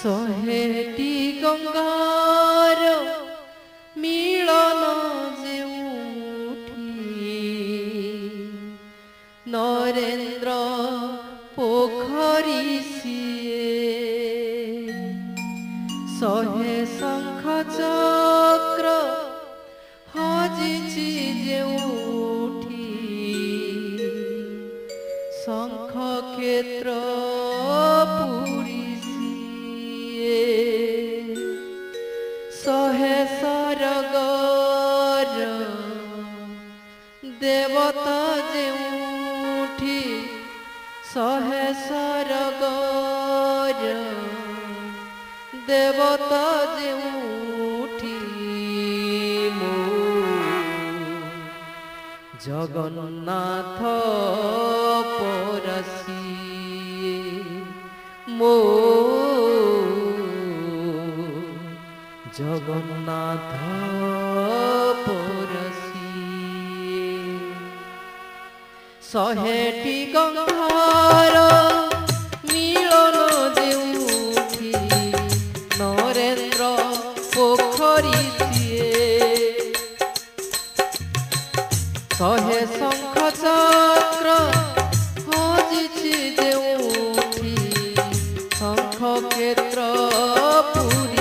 ଶହେଟି ଗଙ୍ଗାର ମିଳନ ଯେଉଁଠି ନରେନ୍ଦ୍ର ପୋଖରୀ ସିଏ ଶହେ ଶଙ୍ଖ ଚକ୍ର ହଜିଛି ଯେଉଁଠି ଶଙ୍ଖ କ୍ଷେତ୍ର ପୁରୀ ଶହେ ସରଗର ଦେବତା ଯେଉଁଠି ଶହେ ସରଗର ଦେବତା ଯେଉଁଠି ମୋ ଜଗନ୍ନାଥ ପରଶିଏ ମୋ জগন্নাথ পরশিয়ে শহেটি গঙ্গার মিলন ଯେଉଁଠି নরেন্দ্র পোখରୀ ସିଏ শহে শঙ্খ চক্র হজিছি ଯେଉଁଠି শঙ্খ ক্ষেত্র পুরী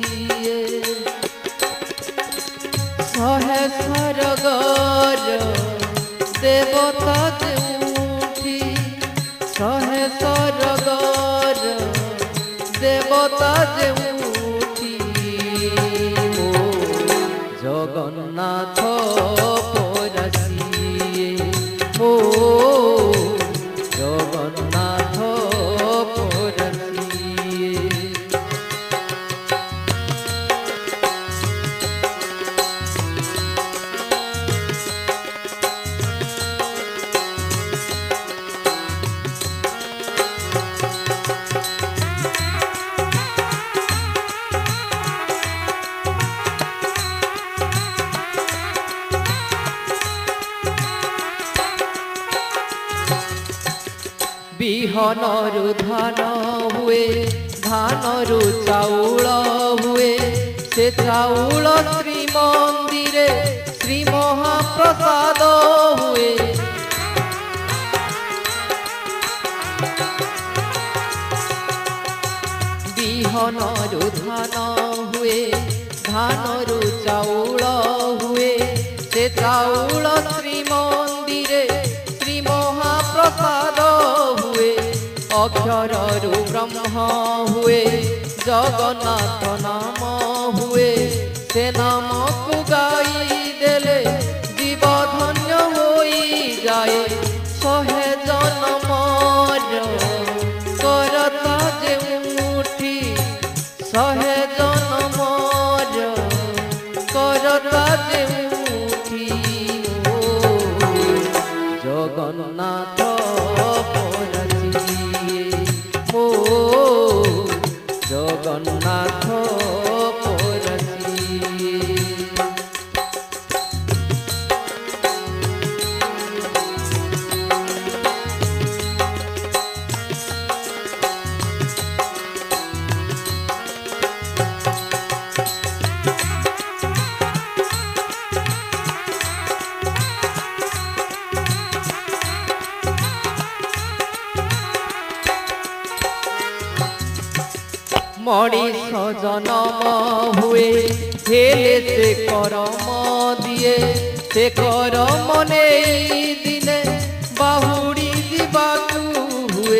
শহে ସରଗର ଦେବତା ଯେଉଁଠି ଶହେ ସରଗର ଦେବତା ଯେଉଁଠି ମୋ ଜଗନ୍ନାଥ ପରଶିଏ ମୋ ଜଗନ୍ନାଥ ପରଶିଏ ବିହନରୁ ଧାନ ହୁଏ ଧାନରୁ ଚାଉଳ ହୁଏ ସେ ଚାଉଳ ଶ୍ରୀମନ୍ଦିରେ ଶ୍ରୀ ମହାପ୍ରସାଦ ହୁଏ ବିହନରୁ ଧାନ ହୁଏ ଧାନରୁ ଚାଉଳ ହୁଏ ସେ ଚାଉଳ ଶ୍ରୀମନ୍ଦିରେ ଶ୍ରୀ ମହାପ୍ରସାଦ ଅକ୍ଷରରୁ ବ୍ରହ୍ମ ହୁଏ ଜଗନ୍ନାଥ ନାମ ହୁଏ ସେ ନାମକୁ ଗାଇ ଦେଲେ ଜୀବ ଧନ୍ୟ ହୋଇଯାଏ ଶହେ ଜନମର କରତା ଯେଉଁଠି ଶହେ ଜନମର କରତା ଯେଉଁଠି ଜଗନ୍ନାଥ জগন্নাথ পরশিয়ে মଣିষ জনম হুয়ে হেলে সে করম দিয়ে সে করম নেই দিনে বাহুড়ি দিবাকু হুয়ে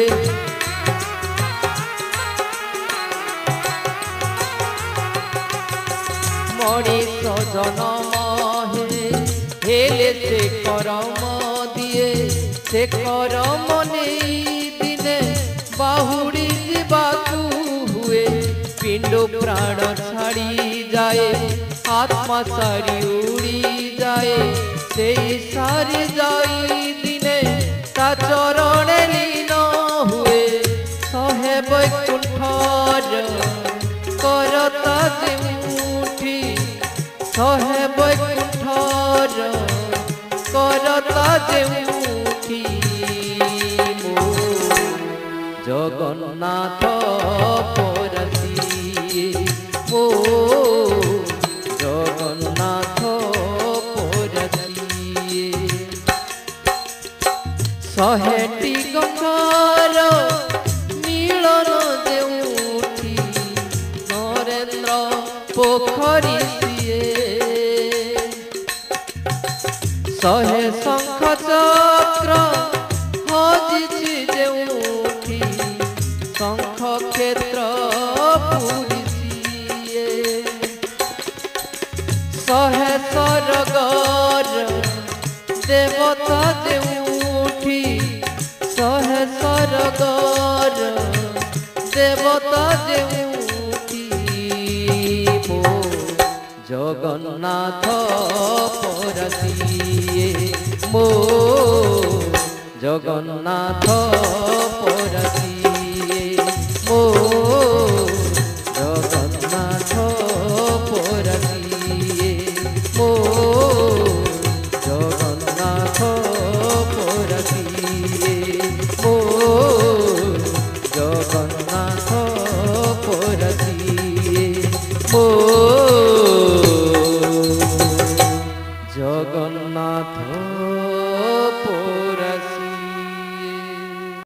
মনিষ জনম হেলে সে করম দিয়ে সে করম নেই দিনে বাহুড়ি দিবাকু पिंड प्राण छाड़ी जाए आत्मा सारी उड़ी जाए से सारी जाई दिने ता चरण लीन हुए शहे वैकुंठर करता जेउठी शहे वैकुंठर करता जेउठी जगन्नाथ परशिए ଶହେଟି ଗଛର ମିଳନ ଯେଉଁଠି ନରେନ୍ଦ୍ର ପୋଖରୀ ସିଏ ଶହେ ଶଙ୍ଖ ଚକ୍ର ହଜିଛି ଯେଉଁଠି ଶଙ୍ଖ କ୍ଷେତ୍ର ପୁରୀ ସିଏ ଶହେ ସରଗର ଦେବତା ଯେଉଁଠି ଶହେ ସରଗର ଦେବତା ଯେଉଁଠି ମୋ ଜଗନ୍ନାଥ ପରସିଏ ମୋ ଜଗନ୍ନାଥ ପରସିଏ ମୋ ଜଗନ୍ନାଥ ପରସିଏ ମୋ ଜଗନ୍ନାଥ ପରସିଏ ମୋ ଜଗନ୍ନାଥ ପରସିଏ ମୋ